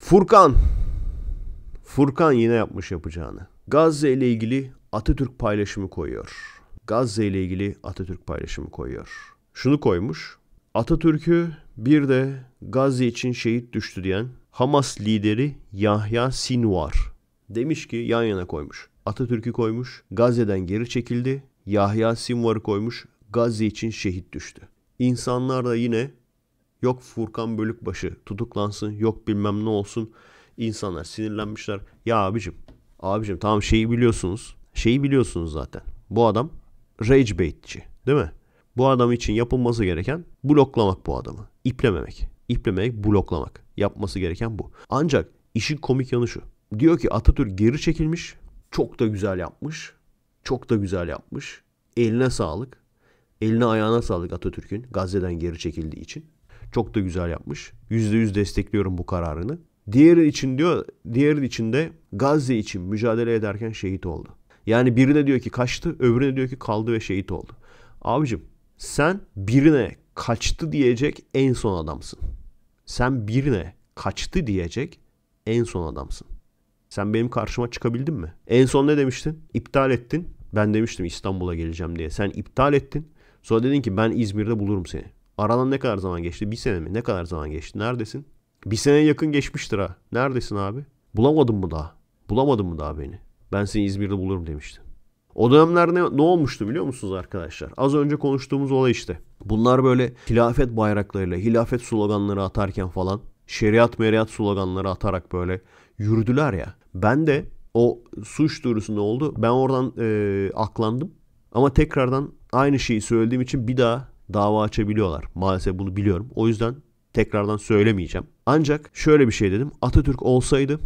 Furkan. Furkan yine yapmış yapacağını. Gazze ile ilgili Atatürk paylaşımı koyuyor. Gazze ile ilgili Atatürk paylaşımı koyuyor. Şunu koymuş. Atatürk'ü bir de Gazze için şehit düştü diyen Hamas lideri Yahya Sinvar demiş ki yan yana koymuş. Atatürk'ü koymuş. Gazze'den geri çekildi. Yahya Sinvar'ı koymuş. Gazze için şehit düştü. İnsanlar da yine yok Furkan Bölükbaşı tutuklansın, yok bilmem ne olsun. İnsanlar sinirlenmişler. Ya abicim tamam şeyi biliyorsunuz. Şeyi biliyorsunuz zaten. Bu adam rage baitçi, değil mi? Bu adam için yapılması gereken bloklamak bu adamı. İplememek. İplememek, bloklamak. Yapması gereken bu. Ancak işin komik yanı şu. Diyor ki Atatürk geri çekilmiş. Çok da güzel yapmış. Çok da güzel yapmış. Eline sağlık. Eline ayağına sağlık Atatürk'ün Gazze'den geri çekildiği için. Çok da güzel yapmış. %100 destekliyorum bu kararını. Diğeri için de Gazze için mücadele ederken şehit oldu. Yani birine diyor ki kaçtı, öbürüne diyor ki kaldı ve şehit oldu. Abicim sen birine kaçtı diyecek en son adamsın. Sen birine kaçtı diyecek en son adamsın. Sen benim karşıma çıkabildin mi? En son ne demiştin? İptal ettin. Ben demiştim İstanbul'a geleceğim diye. Sen iptal ettin. Sonra dedin ki ben İzmir'de bulurum seni. Aradan ne kadar zaman geçti? Bir sene mi? Ne kadar zaman geçti? Neredesin? Bir seneye yakın geçmiştir ha. Neredesin abi? Bulamadın mı daha? Bulamadın mı daha beni? Ben seni İzmir'de bulurum demiştim. O dönemler ne olmuştu biliyor musunuz arkadaşlar? Az önce konuştuğumuz olay işte. Bunlar böyle hilafet bayraklarıyla, hilafet sloganları atarken falan, şeriat meriyat sloganları atarak böyle yürüdüler ya. Ben de o suç duyurusu ne oldu? Ben oradan aklandım. Ama tekrardan aynı şeyi söylediğim için bir daha dava açabiliyorlar. Maalesef bunu biliyorum. O yüzden tekrardan söylemeyeceğim. Ancak şöyle bir şey dedim. Atatürk olsaydı,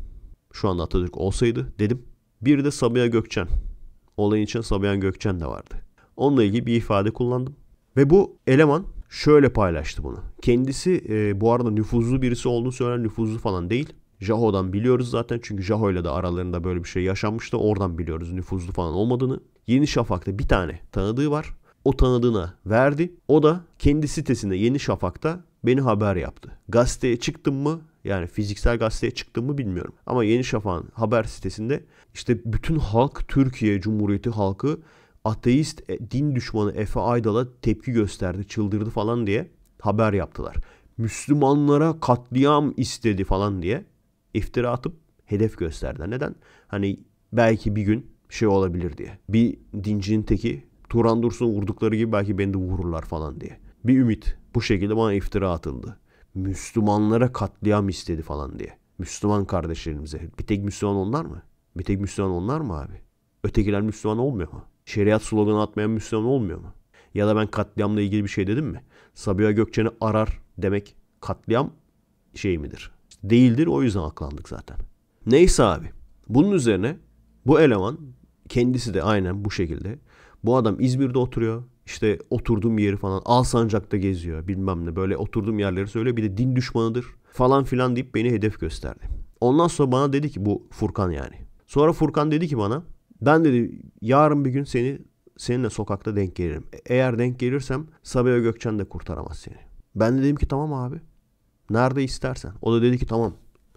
şu anda Atatürk olsaydı dedim. Bir de Sabiha Gökçen. Olayın içinde Sabiha Gökçen de vardı. Onunla ilgili bir ifade kullandım. Ve bu eleman şöyle paylaştı bunu. Kendisi bu arada nüfuzlu birisi olduğunu söyleyen nüfuzlu falan değil. Jaho'dan biliyoruz zaten. Çünkü Jaho ile de aralarında böyle bir şey yaşanmıştı. Oradan biliyoruz nüfuzlu falan olmadığını. Yeni Şafak'ta bir tane tanıdığı var. O tanıdığına verdi. O da kendi sitesinde Yeni Şafak'ta beni haber yaptı. Gazeteye çıktım mı? Yani fiziksel gazeteye çıktım mı bilmiyorum. Ama Yeni Şafak'ın haber sitesinde işte bütün halk, Türkiye Cumhuriyeti halkı ateist, din düşmanı Efe Aydal'a tepki gösterdi, çıldırdı falan diye haber yaptılar. Müslümanlara katliam istedi falan diye iftira atıp hedef gösterdiler. Neden? Hani belki bir gün şey olabilir diye. Bir dincinin teki Turan Dursun'u vurdukları gibi belki beni de vururlar falan diye. Bir ümit. Bu şekilde bana iftira atıldı. Müslümanlara katliam istedi falan diye. Müslüman kardeşlerimize. Bir tek Müslüman onlar mı? Bir tek Müslüman onlar mı abi? Ötekiler Müslüman olmuyor mu? Şeriat sloganı atmayan Müslüman olmuyor mu? Ya da ben katliamla ilgili bir şey dedim mi? Sabiha Gökçen'i arar demek katliam şey midir? Değildir, o yüzden aklandık zaten. Neyse abi. Bunun üzerine bu eleman kendisi de aynen bu şekilde. Bu adam İzmir'de oturuyor. İşte oturduğum yeri falan Alsancak'ta geziyor bilmem ne. Böyle oturduğum yerleri söylüyor. Bir de din düşmanıdır falan filan deyip beni hedef gösterdi. Ondan sonra bana dedi ki bu Furkan yani. Sonra Furkan dedi ki bana ben dedi yarın bir gün seninle sokakta denk gelirim. Eğer denk gelirsem Sabiha Gökçen de kurtaramaz seni. Ben de dedim ki tamam abi. Nerede istersen. O da dedi ki tamam.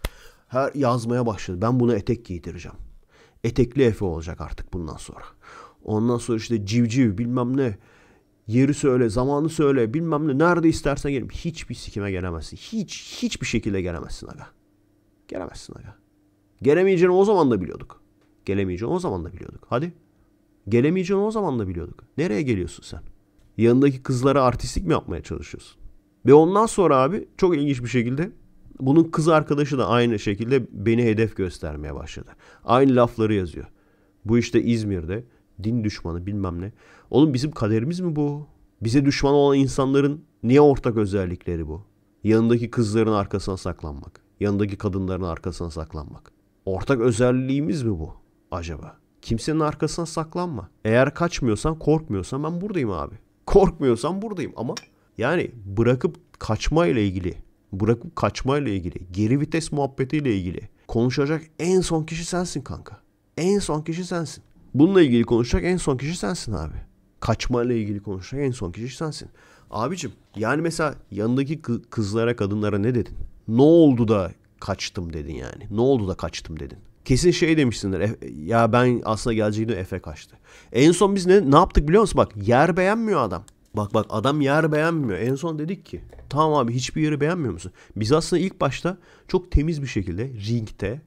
Her yazmaya başladı. Ben buna etek giydireceğim. Etekli Efe olacak artık bundan sonra. Ondan sonra işte civciv bilmem ne. Yeri söyle, zamanı söyle bilmem ne. Nerede istersen gelin. Hiçbir sikime gelemezsin. Hiçbir şekilde gelemezsin aga. Gelemezsin aga. Gelemeyeceğini o zaman da biliyorduk. Gelemeyeceğini o zaman da biliyorduk. Hadi. Gelemeyeceğini o zaman da biliyorduk. Nereye geliyorsun sen? Yanındaki kızlara artistlik mi yapmaya çalışıyorsun? Ve ondan sonra abi çok ilginç bir şekilde bunun kız arkadaşı da aynı şekilde beni hedef göstermeye başladı. Aynı lafları yazıyor. Bu işte İzmir'de din düşmanı bilmem ne. Oğlum bizim kaderimiz mi bu? Bize düşman olan insanların niye ortak özellikleri bu? Yanındaki kızların arkasına saklanmak. Yanındaki kadınların arkasına saklanmak. Ortak özelliğimiz mi bu acaba? Kimsenin arkasına saklanma. Eğer kaçmıyorsan, korkmuyorsan ben buradayım abi. Korkmuyorsan buradayım ama yani bırakıp kaçmayla ilgili, geri vites muhabbetiyle ilgili konuşacak en son kişi sensin kanka. En son kişi sensin. Bununla ilgili konuşacak en son kişi sensin abi. Kaçmayla ilgili konuşacak en son kişi sensin. Abicim yani mesela yanındaki kızlara, kadınlara ne dedin? Ne oldu da kaçtım dedin yani? Ne oldu da kaçtım dedin? Kesin şey demişsindir. Ya ben aslında gelecektim, Efe kaçtı. En son biz ne yaptık biliyor musun? Bak, yer beğenmiyor adam. Bak adam yer beğenmiyor. En son dedik ki tamam abi, hiçbir yeri beğenmiyor musun? Biz aslında ilk başta çok temiz bir şekilde ringte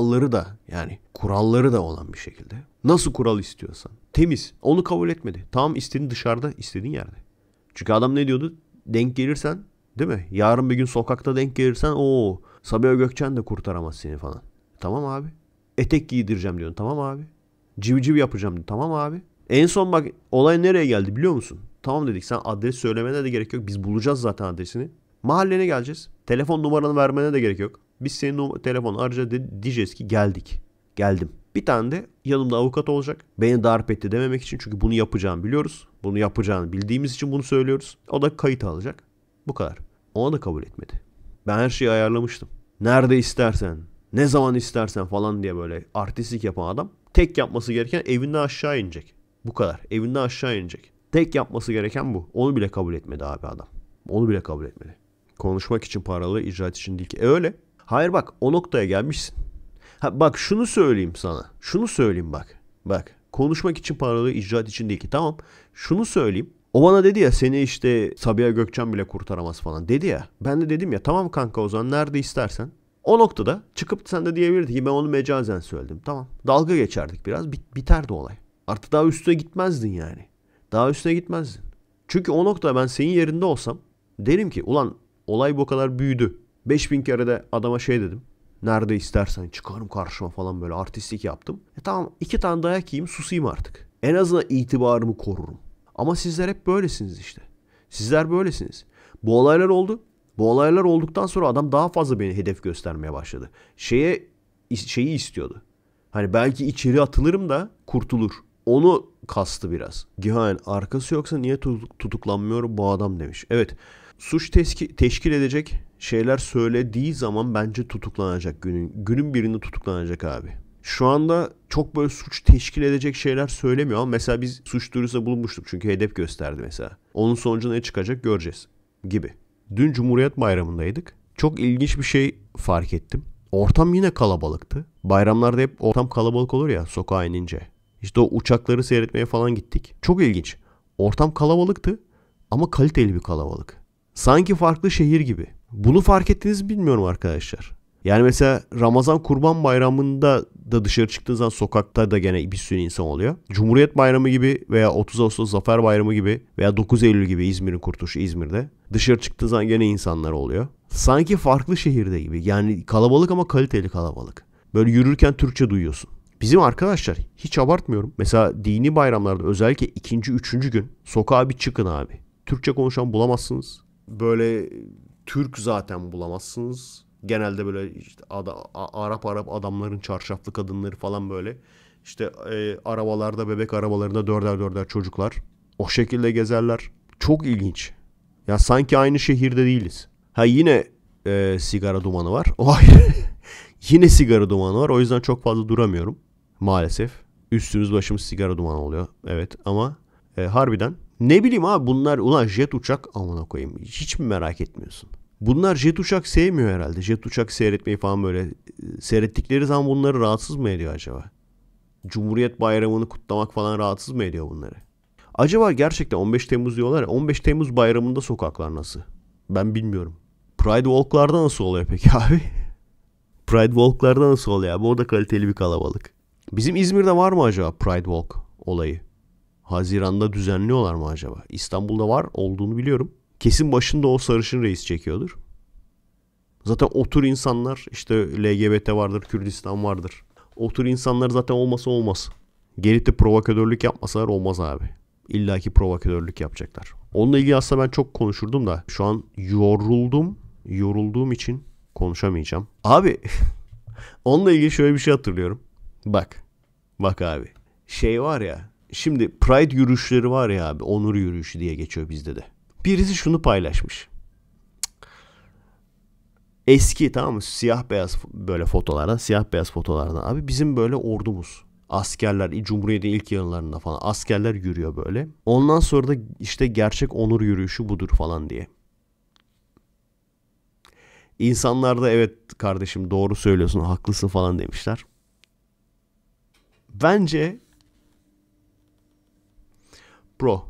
kuralları da olan bir şekilde, nasıl kural istiyorsan temiz, onu kabul etmedi. Tamam, istediğin dışarıda, istediğin yerde. Çünkü adam ne diyordu? Denk gelirsen, değil mi? Yarın bir gün sokakta denk gelirsen Sabiha Gökçen de kurtaramaz seni falan. Tamam abi. Etek giydireceğim diyorsun. Tamam abi. Civciv yapacağım diyorsun. Tamam abi. En son bak olay nereye geldi biliyor musun? Tamam dedik, sen adres söylemene de gerek yok. Biz bulacağız zaten adresini. Mahallene geleceğiz. Telefon numaranı vermene de gerek yok. Biz senin telefonu arayacağız, diyeceğiz ki geldik. Geldim. Bir tane de yanımda avukat olacak. Beni darp etti dememek için, çünkü bunu yapacağını biliyoruz. Bunu yapacağını bildiğimiz için bunu söylüyoruz. O da kayıt alacak. Bu kadar. Ona da kabul etmedi. Ben her şeyi ayarlamıştım. Nerede istersen, ne zaman istersen falan diye böyle artistlik yapan adam, tek yapması gereken evinden aşağı inecek. Bu kadar. Evinden aşağı inecek. Tek yapması gereken bu. Onu bile kabul etmedi abi adam. Onu bile kabul etmedi. Konuşmak için paralı, icraat için değil ki. Öyle. Hayır bak, o noktaya gelmişsin. Bak şunu söyleyeyim sana. Şunu söyleyeyim bak. Bak. Konuşmak için paralı, icraat için değil ki. Tamam. Şunu söyleyeyim. O bana dedi ya, seni işte Sabiha Gökçen bile kurtaramaz falan dedi ya. Ben de dedim ya, tamam kanka, o zaman nerede istersen. O noktada çıkıp sen de diyebilirdin ki ben onu mecazen söyledim. Tamam. Dalga geçerdik biraz. Biterdi olay. Artık daha üstüne gitmezdin yani. Daha üstüne gitmezdin. Çünkü o noktada ben senin yerinde olsam derim ki ulan olay bu kadar büyüdü. 5000 kere de adama şey dedim. Nerede istersen çıkarım karşıma falan, böyle artistlik yaptım. Tamam, 2 tane dayak yiyeyim, susayım artık. En azından itibarımı korurum. Ama sizler hep böylesiniz işte. Sizler böylesiniz. Bu olaylar oldu. Bu olaylar olduktan sonra adam daha fazla beni hedef göstermeye başladı. Şeyi istiyordu. Hani belki içeri atılırım da kurtulur. Onu kastı biraz. Gihan, arkası yoksa niye tutuklanmıyor bu adam demiş. Evet, suç teşkil edecek şeyler söylediği zaman bence tutuklanacak günün birinde tutuklanacak abi. Şu anda çok böyle suç teşkil edecek şeyler söylemiyor ama mesela biz suç duyurusunda bulunmuştuk çünkü hedef gösterdi mesela. Onun sonucu ne çıkacak göreceğiz gibi. Dün Cumhuriyet Bayramı'ndaydık. Çok ilginç bir şey fark ettim. Ortam yine kalabalıktı. Bayramlarda hep ortam kalabalık olur ya, sokağa inince. İşte o uçakları seyretmeye falan gittik. Çok ilginç. Ortam kalabalıktı ama kaliteli bir kalabalık. Sanki farklı şehir gibi. Bunu fark ettiniz mi bilmiyorum arkadaşlar. Yani mesela Ramazan Kurban Bayramı'nda da dışarı çıktığınız zaman sokakta da gene bir sürü insan oluyor. Cumhuriyet Bayramı gibi veya 30 Ağustos Zafer Bayramı gibi veya 9 Eylül gibi, İzmir'in kurtuluşu İzmir'de. Dışarı çıktığı zaman gene insanlar oluyor. Sanki farklı şehirde gibi. Yani kalabalık ama kaliteli kalabalık. Böyle yürürken Türkçe duyuyorsun. Bizim arkadaşlar, hiç abartmıyorum. Mesela dini bayramlarda özellikle 2. 3. gün sokağa bir çıkın abi. Türkçe konuşan bulamazsınız. Böyle Türk zaten bulamazsınız. Genelde böyle işte Arap adamların çarşaflı kadınları falan böyle. İşte arabalarda, bebek arabalarında dörder çocuklar. O şekilde gezerler. Çok ilginç. Ya sanki aynı şehirde değiliz. Ha yine sigara dumanı var. O ayrı. Yine sigara dumanı var. O yüzden çok fazla duramıyorum. Maalesef. Üstümüz başımız sigara dumanı oluyor. Evet ama harbiden. Ne bileyim abi, bunlar ulan jet uçak amına koyayım. Hiç mi merak etmiyorsun? Bunlar jet uçak sevmiyor herhalde. Jet uçak seyretmeyi falan böyle seyrettikleri zaman bunları rahatsız mı ediyor acaba? Cumhuriyet Bayramı'nı kutlamak falan rahatsız mı ediyor bunları? Acaba gerçekten 15 Temmuz diyorlar ya, 15 Temmuz bayramında sokaklar nasıl? Ben bilmiyorum. Pride Walk'larda nasıl oluyor peki abi? Pride Walk'larda nasıl oluyor abi? O da kaliteli bir kalabalık. Bizim İzmir'de var mı acaba Pride Walk olayı? Haziran'da düzenliyorlar mı acaba? İstanbul'da var olduğunu biliyorum. Kesin başında o sarışın reis çekiyordur. Zaten o tür insanlar, işte LGBT vardır, Kürdistan vardır. O tür insanlar zaten olmasa olmaz. Gelip de provokatörlük yapmasalar olmaz abi. İlla ki provokatörlük yapacaklar. Onunla ilgili aslında ben çok konuşurdum da şu an yorulduğum için konuşamayacağım. Abi onunla ilgili şöyle bir şey hatırlıyorum. Bak abi. Şey var ya, şimdi Pride yürüyüşleri var ya abi, onur yürüyüşü diye geçiyor bizde de. Birisi şunu paylaşmış. Eski, tamam mı, siyah beyaz böyle fotolardan abi bizim böyle ordumuz. Askerler, Cumhuriyet'in ilk yıllarında falan askerler yürüyor böyle. Ondan sonra da işte gerçek onur yürüyüşü budur falan diye. İnsanlar da evet kardeşim doğru söylüyorsun, haklısın falan demişler. Bence bro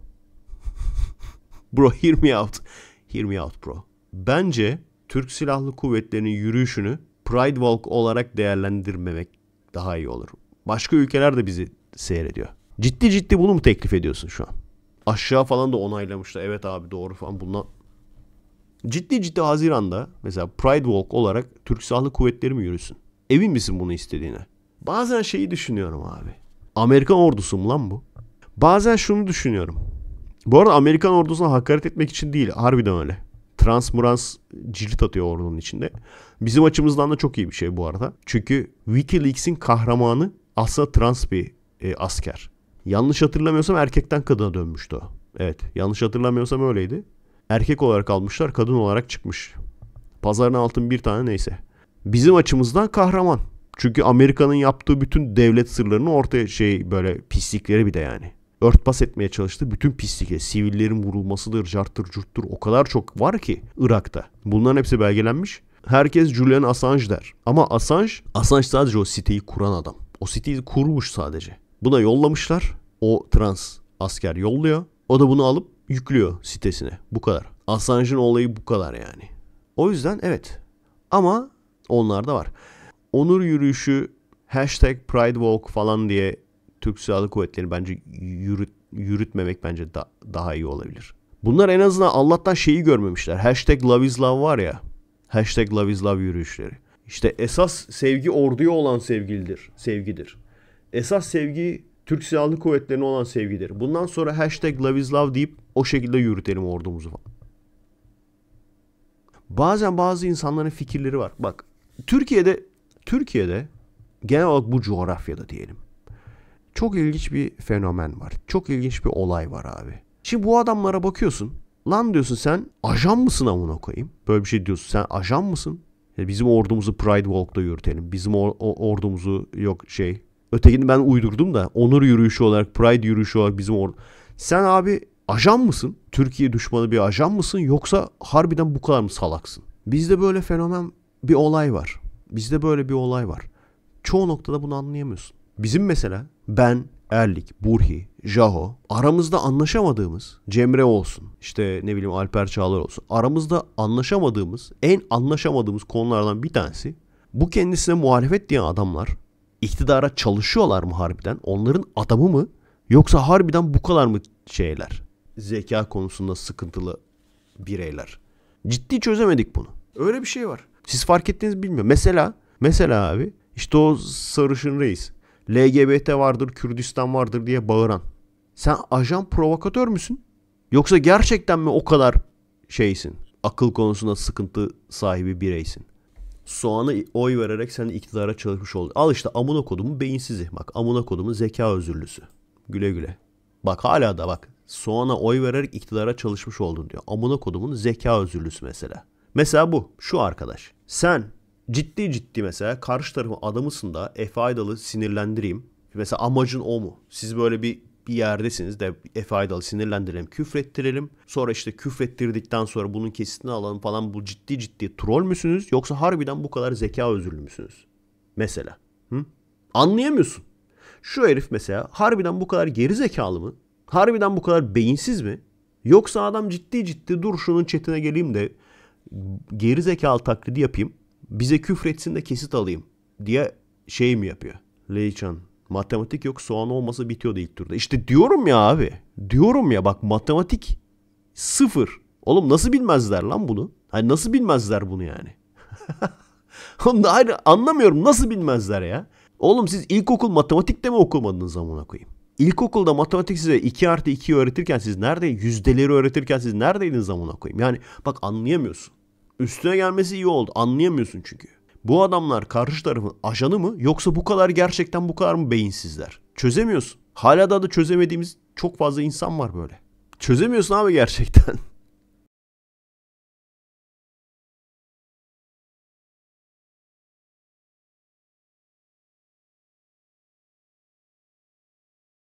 hear me out. Hear me out bro. Bence Türk Silahlı Kuvvetleri'nin yürüyüşünü Pride Walk olarak değerlendirmemek daha iyi olur. Başka ülkeler de bizi seyrediyor. Ciddi bunu mu teklif ediyorsun şu an? Aşağı falan da onaylamışlar. Evet abi doğru falan bundan. Ciddi Haziran'da mesela Pride Walk olarak Türk Silahlı Kuvvetleri mi yürüsün? Emin misin bunu istediğine? Bazen şeyi düşünüyorum abi. Amerikan ordusu mu lan bu? Bazen şunu düşünüyorum. Bu arada Amerikan ordusuna hakaret etmek için değil. Harbiden öyle. Transmurans cirit atıyor ordunun içinde. Bizim açımızdan da çok iyi bir şey bu arada. Çünkü WikiLeaks'in kahramanı aslında trans bir asker. Yanlış hatırlamıyorsam erkekten kadına dönmüştü o. Evet, yanlış hatırlamıyorsam öyleydi. Erkek olarak almışlar, kadın olarak çıkmış. Pazarın altın bir tane neyse. Bizim açımızdan kahraman. Çünkü Amerika'nın yaptığı bütün devlet sırlarını ortaya böyle pislikleri bir de yani. Örtbas etmeye çalıştı. Bütün pislikleri, sivillerin vurulmasıdır, carttır, curttur o kadar çok var ki Irak'ta. Bunların hepsi belgelenmiş. Herkes Julian Assange der. Ama Assange sadece o siteyi kuran adam. O siteyi kurmuş sadece. Buna yollamışlar. O trans asker yolluyor. O da bunu alıp yüklüyor sitesine. Bu kadar. Assange'ın olayı bu kadar yani. O yüzden evet. Ama onlar da var. Onur yürüyüşü, #Pride Walk falan diye Türk Silahlı Kuvvetleri bence yürütmemek bence daha iyi olabilir. Bunlar en azından Allah'tan şeyi görmemişler. #Love is Love var ya. #Love is Love yürüyüşleri. İşte esas sevgi orduya olan sevgidir. Esas sevgi Türk Silahlı Kuvvetleri'ne olan sevgidir. Bundan sonra #Love is Love deyip o şekilde yürütelim ordumuzu falan. Bazen bazı insanların fikirleri var. Bak Türkiye'de genel olarak bu coğrafyada diyelim. Çok ilginç bir fenomen var. Çok ilginç bir olay var abi. Şimdi bu adamlara bakıyorsun. Lan diyorsun sen ajan mısın amına koyayım? Böyle bir şey diyorsun. Sen ajan mısın? Bizim ordumuzu Pride Walk'ta yürütelim. Bizim ordumuzu ötekini ben uydurdum da onur yürüyüşü olarak, Pride yürüyüşü olarak bizim Sen abi ajan mısın? Türkiye düşmanı bir ajan mısın? Yoksa harbiden bu kadar mı salaksın? Bizde böyle fenomen bir olay var. Çoğu noktada bunu anlayamıyorsun. Bizim mesela ben, Erlik, Burhi, Jaho aramızda anlaşamadığımız, Cemre olsun, işte ne bileyim Alper Çağlar olsun. Aramızda en anlaşamadığımız konulardan bir tanesi bu kendisine muhalefet diyen adamlar iktidara çalışıyorlar mı harbiden? Onların adamı mı? Yoksa harbiden bu kadar mı zeka konusunda sıkıntılı bireyler? Ciddi çözemedik bunu. Öyle bir şey var. Siz fark ettiniz bilmiyorum. Mesela abi işte o sarışın reis. LGBT vardır, Kürdistan vardır diye bağıran. Sen ajan provokatör müsün? Yoksa gerçekten mi o kadar akıl konusunda sıkıntı sahibi bireysin? Soğan'a oy vererek sen iktidara çalışmış oldun. Al işte amına kodumun beyinsizi. Bak amına kodumun zeka özürlüsü. Güle güle. Bak hala da bak. Soğan'a oy vererek iktidara çalışmış oldun diyor. Amına kodumun zeka özürlüsü mesela. Mesela bu. Şu arkadaş. Sen ciddi mesela karşı tarafın adamısın da Efe Aydal'ı sinirlendireyim. Mesela amacın o mu? Siz böyle bir yerdesiniz de Efe Aydal'ı sinirlendirelim, küfrettirelim. Sonra işte küfrettirdikten sonra bunun kesitini alalım falan. Bu ciddi troll müsünüz? Yoksa harbiden bu kadar zeka özürlü müsünüz? Mesela. Anlayamıyorsun. Şu herif mesela harbiden bu kadar geri zekalı mı? Harbiden bu kadar beyinsiz mi? Yoksa adam ciddi dur şunun chatine geleyim de geri zekalı taklidi yapayım. Bize küfretsin de kesit alayım diye mi yapıyor? Leycan. Matematik yok, soğan olmasa bitiyordu ilk turda. İşte diyorum ya abi. Diyorum ya bak matematik 0. Oğlum nasıl bilmezler lan bunu? Hani nasıl bilmezler bunu yani? Hayır anlamıyorum nasıl bilmezler ya? Oğlum siz ilkokul matematikte mi okumadınız amına koyayım? İlkokulda matematik size 2+2'yi öğretirken siz neredeydiniz? Yüzdeleri öğretirken siz neredeydiniz amına koyayım? Yani bak anlayamıyorsun. Üstüne gelmesi iyi oldu. Anlayamıyorsun çünkü. Bu adamlar karşı tarafın ajanı mı yoksa gerçekten bu kadar mı beyinsizler? Çözemiyorsun. Hala da çözemediğimiz çok fazla insan var böyle. Çözemiyorsun abi gerçekten.